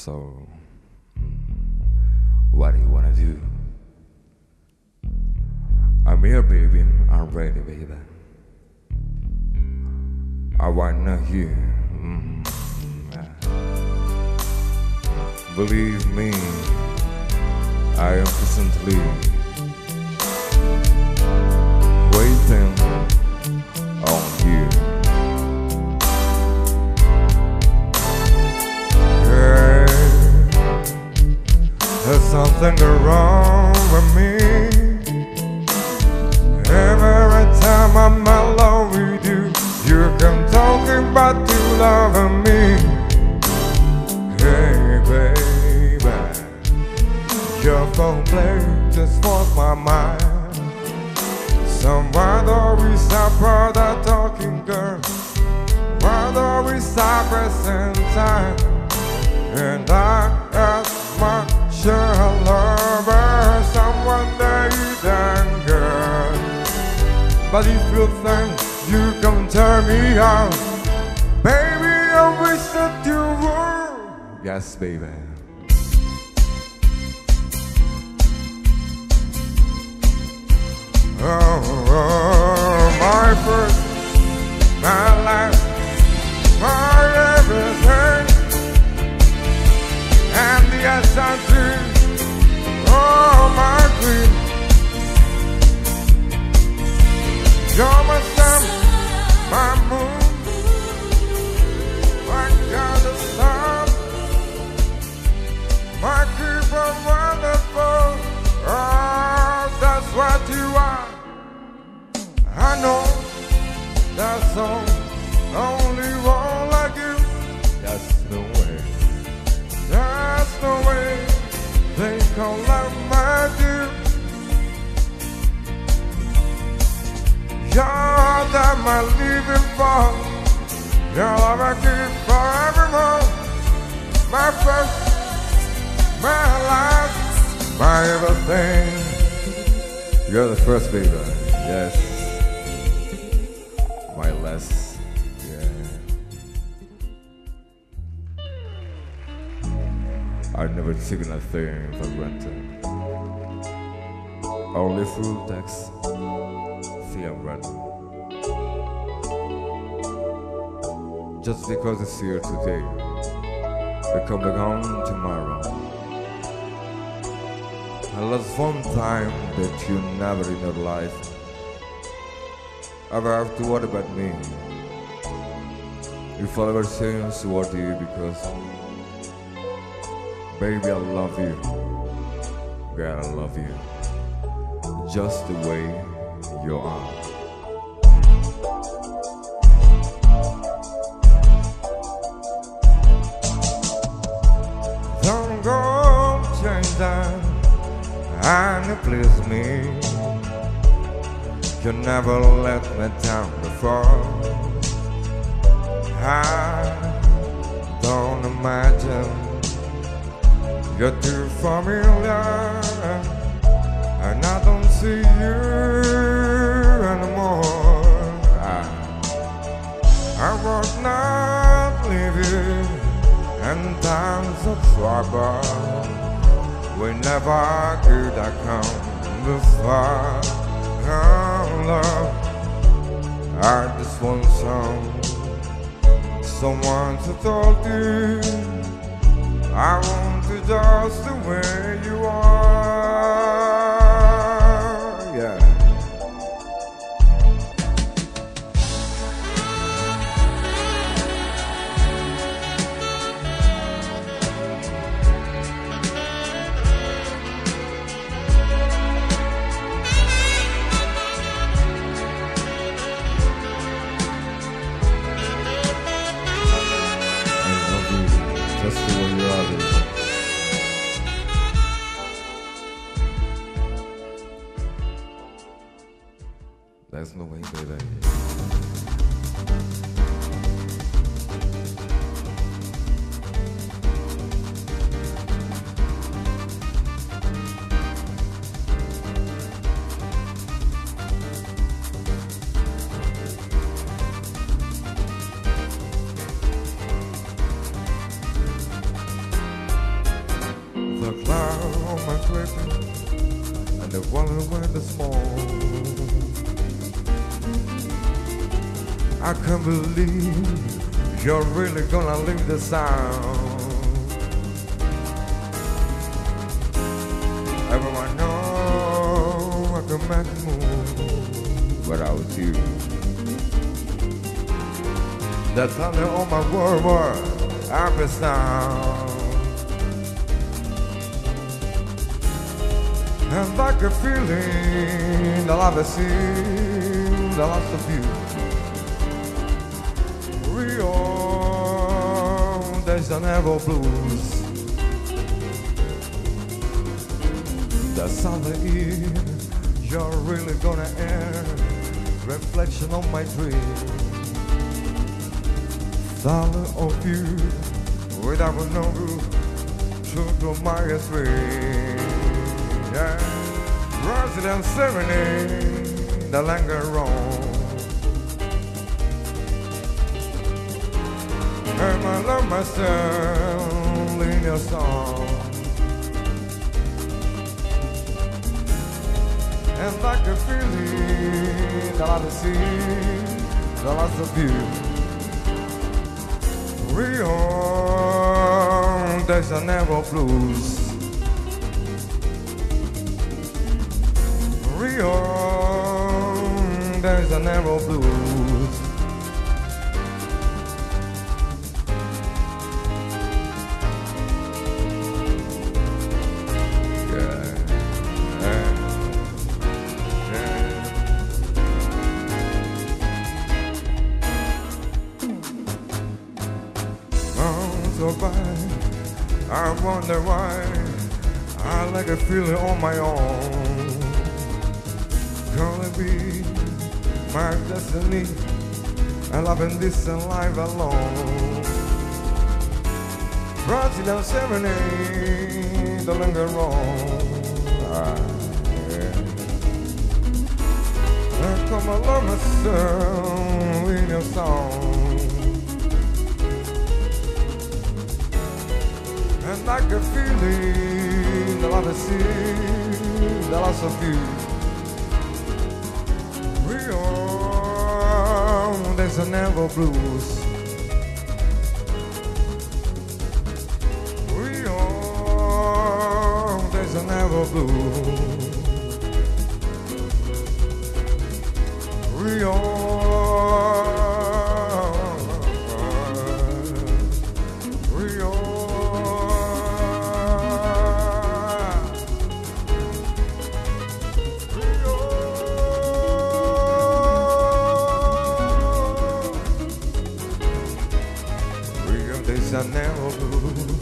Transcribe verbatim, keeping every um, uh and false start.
So, what do you wanna do? I'm here, baby. I'm ready, baby. I wanna hear. Mm, believe me, I am presently waiting on you. Hey, there's something wrong with me. Every time I'm alone with you, you come talking about you loving me. Hey baby, your phone play just for my mind. Someone always stop for the talking girl. Why always stop pressing time? And I ask my sure love her, someone that you done, girl. But if you think you can turn me on, baby, I wish that you would. Yes, baby. Oh, oh, my first, my last, my everything, and the yes I do. Oh, my queen, you're my sun, my moon, my God of sun, my keeper wonderful. Oh, that's what you are. I know that's all, only one like you. That's no way, that's no way they can love my dear. You're that my living for, your love I keep forevermore. My first, my last, my everything. You're the first, baby. Yes. My last, yeah. I've never taken a thing for granted. Only through text, see I'm running. Just because it's here today, it come gone tomorrow. And that's one time that you never in your life ever have to worry about me. If I ever change toward you, because baby I love you, God I love you, just the way you are. Don't go change that, and please me. You never let me down before. I don't imagine you're too familiar, and I don't see you anymore. I, I would not leave you in times of trouble. We never could have come before. Oh, love, I just want some, someone to talk to. I want you just the way you are, yeah. Just the way you are, baby. There's no way, baby. only when the smoke. I can't believe you're really gonna leave the sound. Everyone knows I can make a move, but I was you. That's only all my world was happy sound. And I can feeling that I've seen the last of you. Rio de Janeiro blues. The summer Eve, you're really gonna air reflection on my dream. Thought of you, without no roof, took to my street. Yeah, resident serenade, the linger on. And I love myself in your song. And like a feeling that I've seen the last of you. Rio de Janeiro blues. Rio de Janeiro blues. Yeah, yeah, yeah. Oh, so bad. I wonder why I like a feeling on my own. Gonna be my destiny, and loving this life alone. Brazilian serenade, the linger on. Ah, yeah. And come I love myself in your song. And I can feeling the love I see, the loss of you. Rio de Janeiro blues. Rio de Janeiro blues. Rio. Rio. Rio de Janeiro blues.